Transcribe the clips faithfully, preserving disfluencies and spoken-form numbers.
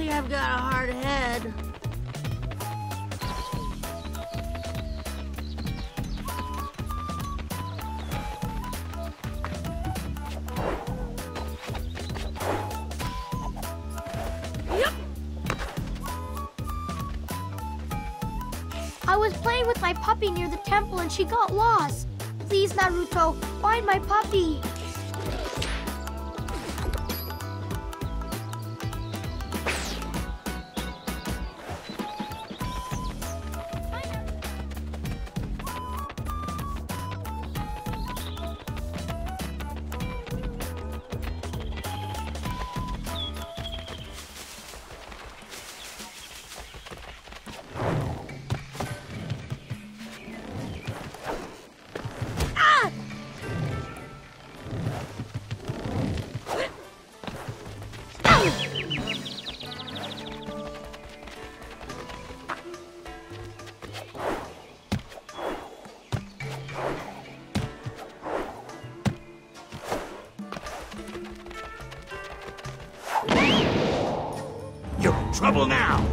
think I've got a hard head. I was playing with my puppy near the temple and she got lost. Please, Naruto, find my puppy. You're in trouble now!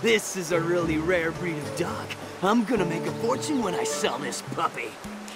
This is a really rare breed of dog. I'm gonna make a fortune when I sell this puppy.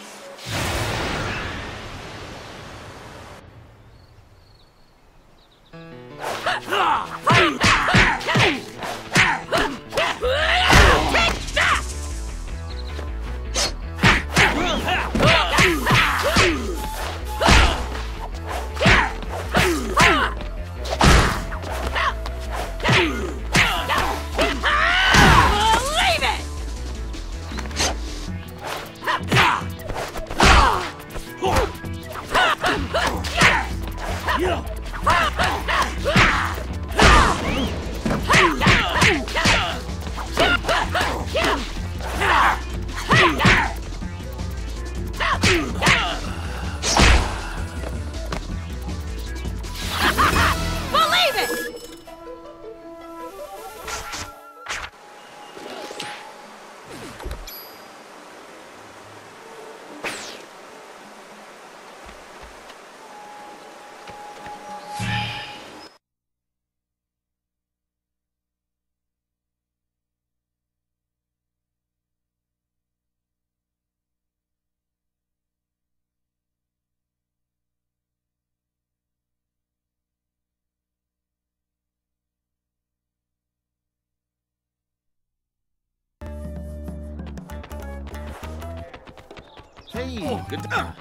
Hey, good. Uh.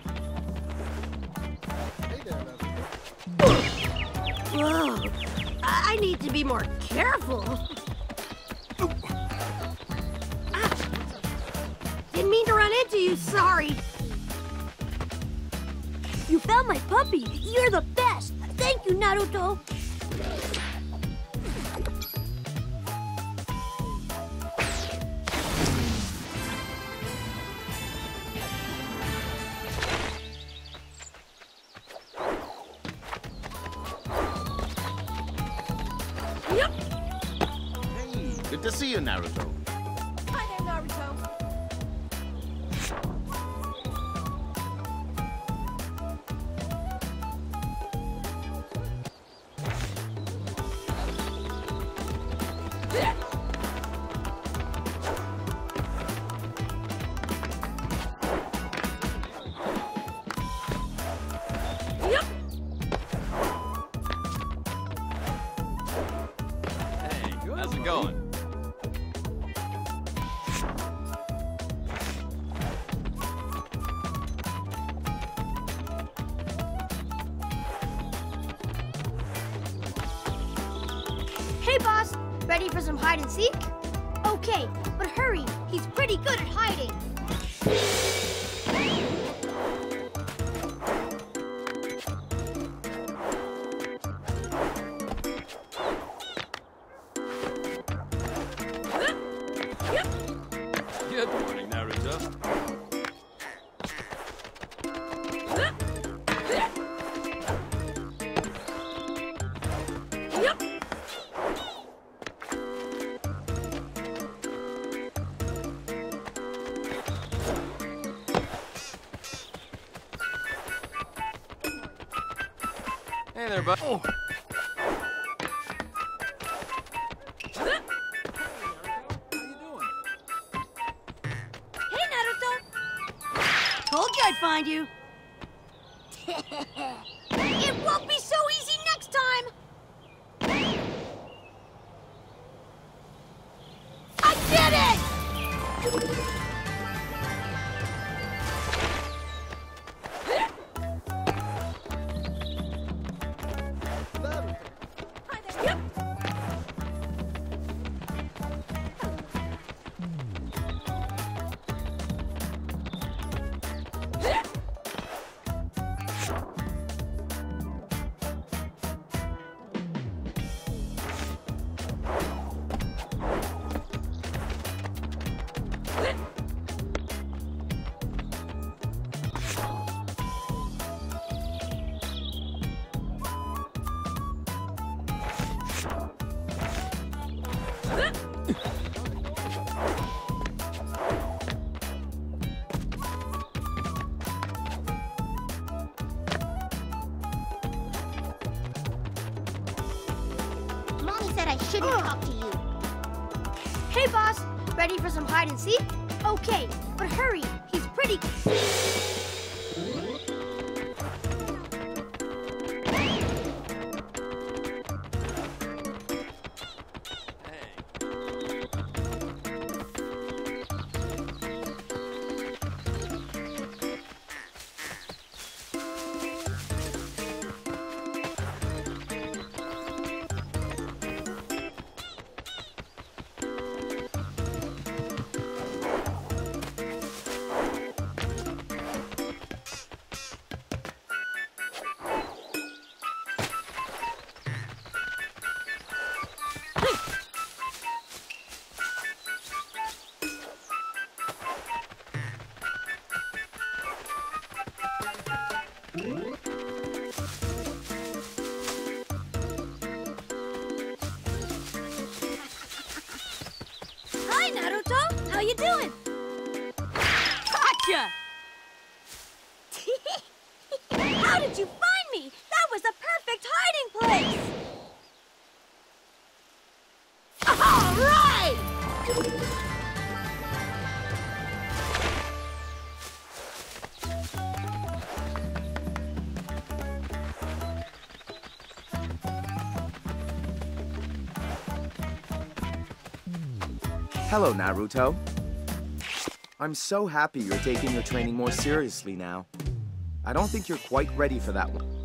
Whoa. I need to be more careful. Ah. Didn't mean to run into you, sorry. You found my puppy. You're the best. Thank you, Naruto. Good to see you, Naruto. Hi there, Naruto. How's it going? Hey, boss. Ready for some hide and seek? Okay, but hurry. He's pretty good at hiding. Good morning, Naruto. Hey there, bud. Oh. Told you I'd find you. It won't be so easy next time. I did it! Mommy said I shouldn't talk to you. Okay, boss. Ready for some hide and seek? Okay, but hurry. He's pretty... Hi, Naruto. How you doing? Gotcha! How did you find me? That was a perfect hiding place! All right! Hello, Naruto. I'm so happy you're taking your training more seriously now. I don't think you're quite ready for that one.